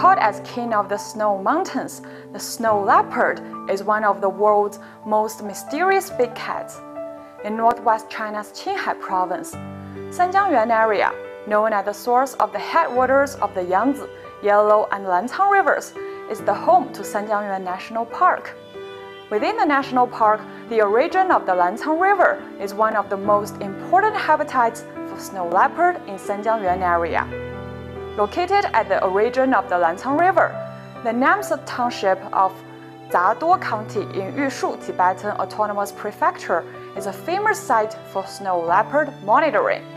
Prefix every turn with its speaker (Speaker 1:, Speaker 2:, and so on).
Speaker 1: Called as king of the snow mountains, the snow leopard is one of the world's most mysterious big cats. In northwest China's Qinghai province, Sanjiangyuan area, known as the source of the headwaters of the Yangtze, Yellow, and Lancang rivers, is the home to Sanjiangyuan National Park. Within the national park, the origin of the Lancang River is one of the most important habitats for snow leopard in Sanjiangyuan area. Located at the origin of the Lancang River, the Namsa Township of Zaduo County in Yushu Tibetan Autonomous Prefecture is a famous site for snow leopard monitoring.